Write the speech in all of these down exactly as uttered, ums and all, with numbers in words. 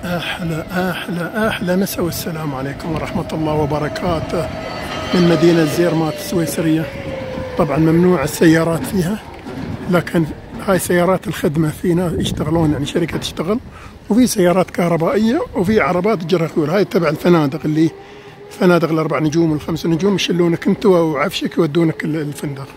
أحلى أحلى أحلى مساء والسلام عليكم ورحمة الله وبركاته من مدينة زيرمات السويسرية. طبعا ممنوع السيارات فيها، لكن هاي سيارات الخدمة، في ناس يشتغلون يعني شركة تشتغل، وفي سيارات كهربائية، وفي عربات جراخيل. هاي تبع الفنادق، اللي فنادق الأربع نجوم والخمس نجوم يشلونك أنت وعفشك يودونك الفندق.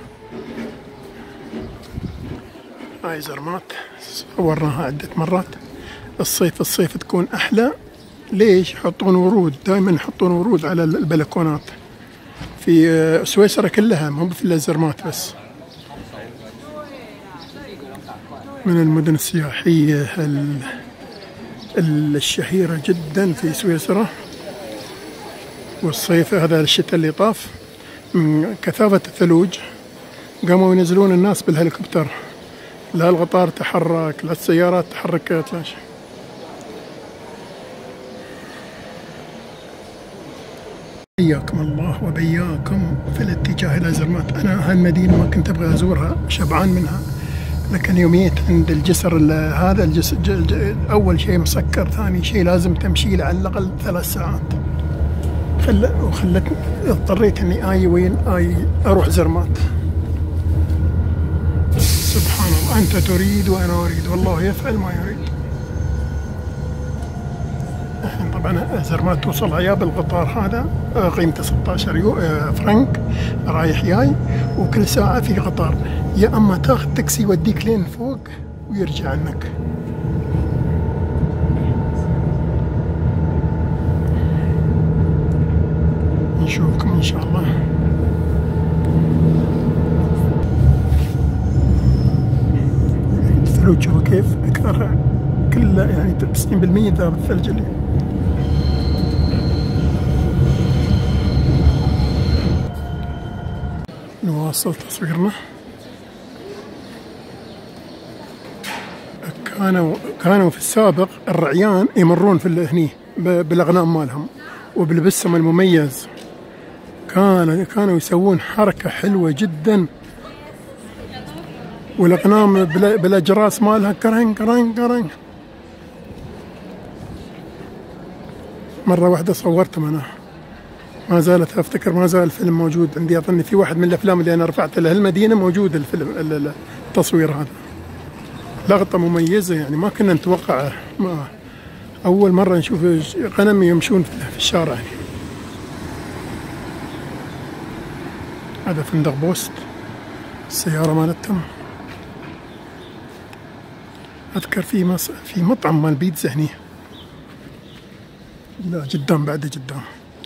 هاي زرمات صورناها عدة مرات. الصيف الصيف تكون أحلى. ليش؟ يحطون ورود، دائما يحطون ورود على البلكونات في سويسرا كلها، مو في زرمات بس. من المدن السياحية الشهيرة جدا في سويسرا. والصيف هذا الشتاء اللي طاف من كثافة الثلوج قاموا ينزلون الناس بالهليكوبتر. لا القطار تحرك، لا السيارات تحركت، لا شيء. حياكم الله وبياكم في الاتجاه إلى زرمات. أنا هالمدينة ما كنت أبغى أزورها، شبعان منها، لكن يوميت عند الجسر هذا الجسر. أول شيء مسكر، ثاني شيء لازم تمشي على الأقل ثلاث ساعات. خل... وخلتني اضطريت إني آي وين آي أروح زرمات. سبحان الله، أنت تريد وأنا أريد، والله يفعل ما يريد. طبعا زرمات توصل يا بالقطار هذا قيمته ستة عشر يو فرنك رايح جاي، وكل ساعة في قطار، يا أما تاخذ تاكسي يوديك لين فوق ويرجع عنك. نشوفكم إن شاء الله. الثلوج شوفوا كيف أكثرها كلها، يعني تسعين بالمية ذاب الثلج اللي نواصل تصويرنا. كانوا كانوا في السابق الرعيان يمرون في هني بالاغنام مالهم وبلبسهم المميز. كانوا كانوا يسوون حركة حلوة جدا، والاغنام بالاجراس مالها كرين كرين كرين. مرة واحدة صورتهم أنا، ما زالت أفتكر، ما زال الفيلم موجود عندي. أظن في واحد من الأفلام اللي أنا رفعت له المدينة موجود الفيلم، التصوير هذا. لقطة مميزة يعني ما كنا نتوقعه. ما أول مرة نشوف غنم يمشون في الشارع يعني. هذا فندق بوست، السيارة مالتهم. أذكر في مص... في مطعم مال بيتزا هني، لا قدام، بعد قدام.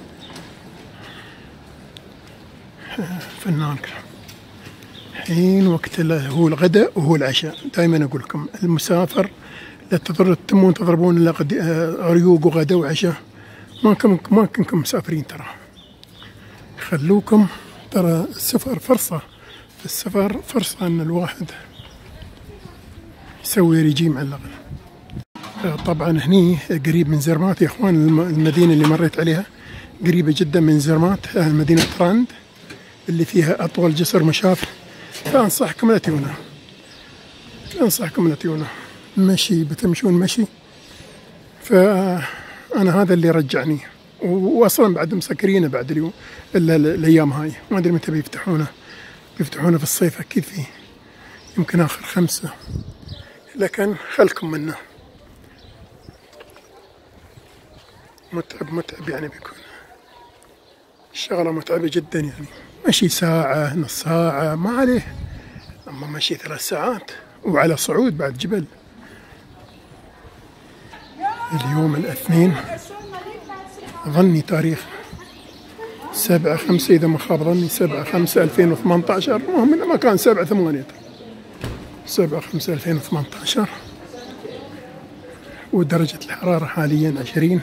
فنان. حين وقت هو الغداء وهو العشاء. دائما أقول لكم المسافر لا تضربون تضربون إلا عريوق وغداء وعشاء. ما كم ما كنكم مسافرين، ترى خلوكم. ترى السفر فرصة، السفر فرصة أن الواحد يسوي ريجيم على الأقل. طبعا هني قريب من زرمات يا إخوان. المدينة اللي مريت عليها قريبة جدا من زرمات، مدينة تراند اللي فيها أطول جسر مشاف. فأنصحكم لا تيونا، أنصحكم لا تيونا. مشي بتمشون مشي. فأنا هذا اللي رجعني، وأصلا بعد مسكرينه بعد اليوم الأيام هاي. ما أدري متى بيفتحونه. بيفتحونه في الصيف أكيد، فيه يمكن آخر خمسة، لكن خلكم منه. متعب متعب يعني، بيكون الشغلة متعبة جدا يعني. مشي ساعة نص ساعة ما عليه، أما مشي ثلاث ساعات وعلى صعود بعد جبل. اليوم الاثنين، ظني تاريخ سبعة خمسة إذا ما خاب ظني، سبعة خمسة ألفين وثمانية عشر. المهم ما كان سبعة ثمانية، سبعة خمسة ألفين وثمانية عشر. ودرجة الحرارة حاليا عشرين.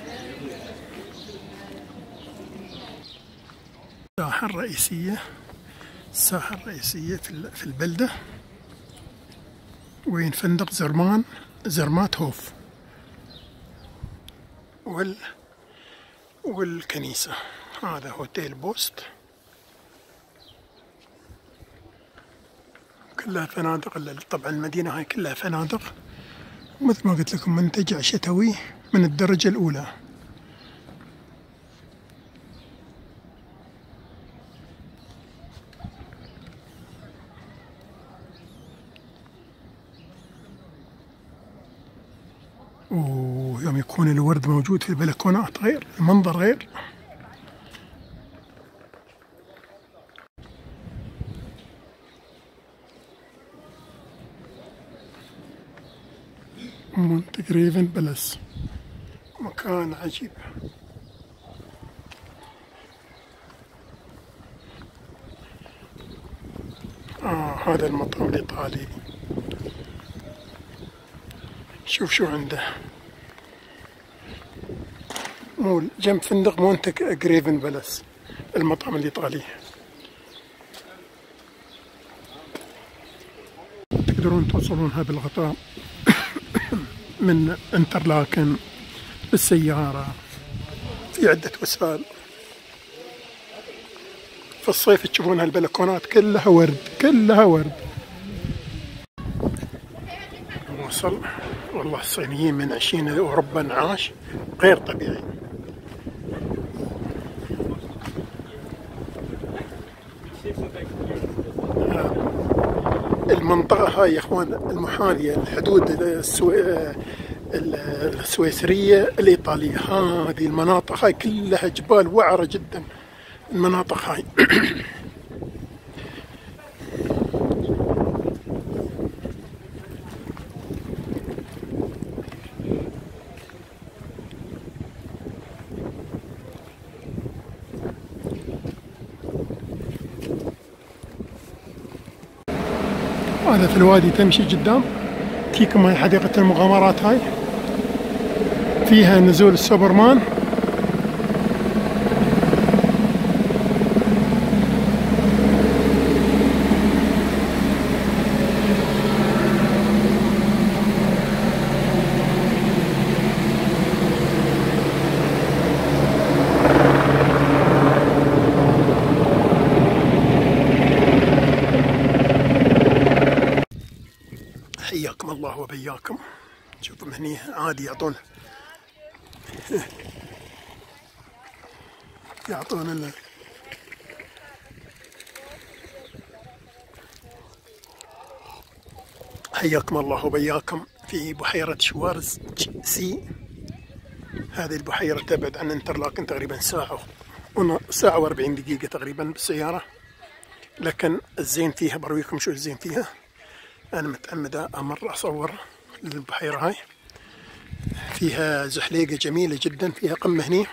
الساحة الرئيسية، الساحة الرئيسية في البلدة، وين فندق زرمان زرمات هوف وال والكنيسة. هذا هوتيل بوست، كلها فنادق. طبعا المدينة هاي كلها فنادق، مثل ما قلت لكم منتجع شتوي من الدرجة الأولى. ويوم يكون الورد موجود في البلكونات غير المنظر غير. مونت جريفن بلس مكان عجيب. آه هذا المطعم الإيطالي. شوف شو عنده، مو جنب فندق مونت جريفن بلس المطعم الإيطالي. تقدرون توصلونها بالقطار من انترلاكن بالسيارة، في عدة وسائل. في الصيف تشوفون هالبلكونات كلها ورد كلها ورد. وصل والله الصينيين من عشرين أوروبا انعاش غير طبيعي. المنطقة هاي يا اخوان المحاذية الحدود السوي... السويسرية الإيطالية، هذه المناطق هاي كلها جبال وعرة جدا المناطق هاي. هذا في الوادي تمشي قدام تيكم هاي حديقة المغامرات، هاي فيها نزول السوبرمان. حياكم الله وبياكم. شوفوا من هني عادي يعطون يعطون ال حياكم الله وبياكم في بحيرة شوارز سي. هذه البحيرة تبعد عن انترلاكن تقريبا ساعة ساعة وأربعين دقيقة تقريبا بالسيارة، لكن الزين فيها برويكم شو الزين فيها. أنا متعمد أمر أصور البحيرة هاي، فيها زحليقة جميلة جدا، فيها قمة هني،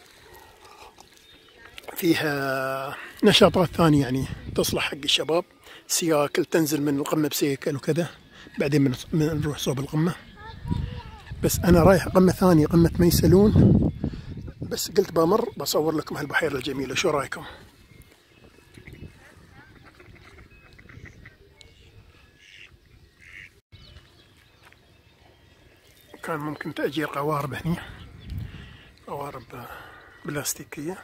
فيها نشاطات ثانية يعني تصلح حق الشباب، سياكل تنزل من القمة بسيكل وكذا، بعدين من نروح صوب القمة. بس أنا رايح قمة ثانية قمة ميسلون، بس قلت بمر بصور لكم هالبحيرة الجميلة. شو رايكم؟ كان ممكن تأجير قوارب هني، قوارب بلاستيكية.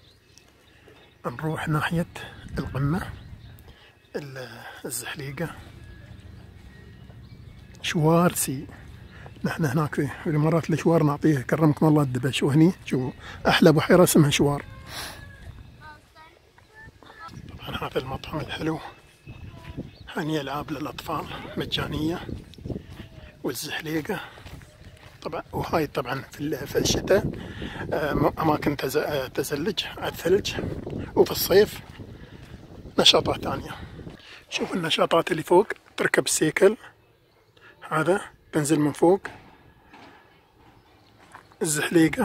نروح ناحية القمة الزحليقة شوارسي. نحن هناك في الإمارات الشوار نعطيه كرمكم الله الدبش، وهني شو أحلى بحيرة اسمها شوار. طبعا هذا المطعم الحلو، هني ألعاب للأطفال مجانية، والزحليقة طبعا. وهاي طبعا في في الشتاء أماكن تزلج على الثلج، وفي الصيف نشاطات ثانية. شوف النشاطات اللي فوق، تركب السيكل هذا تنزل من فوق، الزحليقة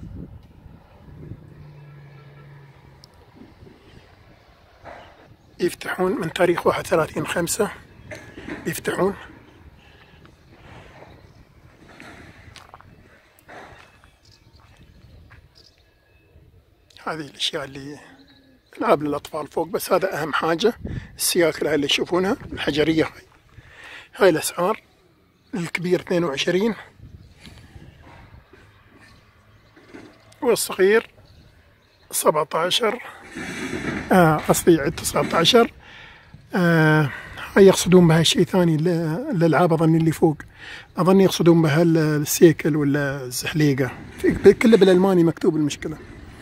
يفتحون من تاريخ واحد وثلاثين خمسة يفتحون. هذه الأشياء اللي ألعاب للأطفال فوق، بس هذا أهم حاجة السياكل هاي اللي تشوفونها الحجرية هاي. هاي الأسعار، الكبير اثنين وعشرين والصغير سبعة عشر، آه قصدي تسعة عشر. آه هاي يقصدون بها شيء ثاني، الألعاب أظني اللي فوق، أظن يقصدون بها السيكل ولا الزحليقة، كله بالألماني مكتوب المشكلة.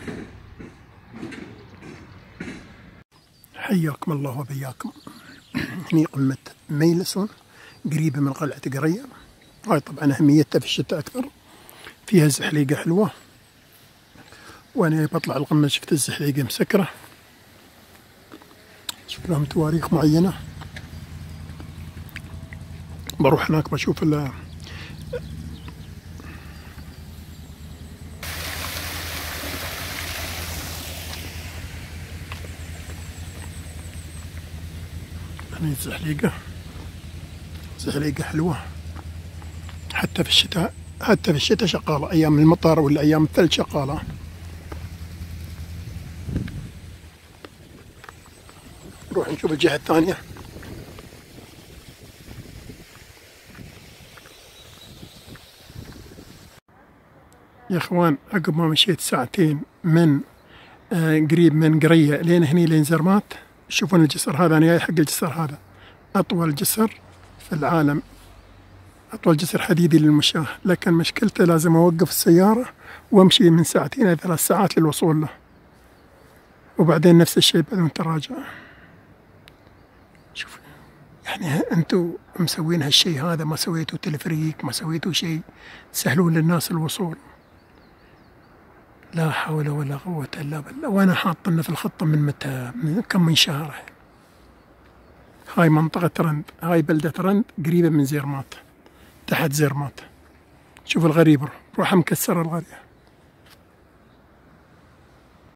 حياكم الله وبياكم. هني قمة ميلسون قريبة من قلعة قرية. هاي طبعا أهميتها في الشتاء أكثر، فيها زحليقة حلوة، وأنا بطلع القمة شفت الزحليقة مسكرة، شوف لهم تواريخ معينة. بروح هناك بشوف ال هني الزحليقة، زحليقة حلوة حتى في الشتاء، حتى في الشتاء شغالة، أيام المطر ولا أيام الثلج شغالة. نروح نشوف الجهة الثانية. يا اخوان عقب ما مشيت ساعتين من آه قريب من قرية لين هني لين زرمات، تشوفون الجسر هذا، أنا جاي حق الجسر هذا، أطول جسر في العالم، أطول جسر حديدي للمشاة، لكن مشكلته لازم أوقف السيارة وأمشي من ساعتين إلى ثلاث ساعات للوصول له، وبعدين نفس الشيء بدون تراجع. شوف يعني أنتوا مسوين هالشيء هذا، ما سويتوا تلفريك، ما سويتوا شيء تسهلون للناس الوصول. لا حول ولا قوة إلا بالله. وأنا حاط لنا في الخطة من متى، من كم من شهر. هاي منطقة رند، هاي بلدة رند قريبة من زيرمات، تحت زيرمات. شوف الغريب روح مكسر الغريب.